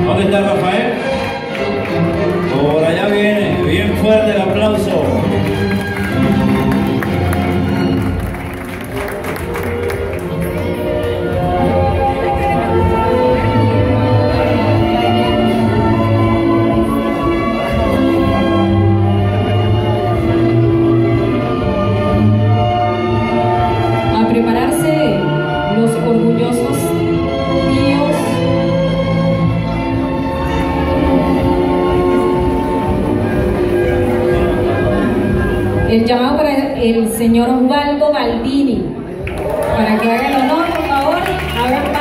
¿Dónde está Rafael? Por allá viene, bien fuerte el aplauso. A prepararse los orgullosos tíos. El llamado para el señor Osvaldo Baldini, para que haga el honor, por favor.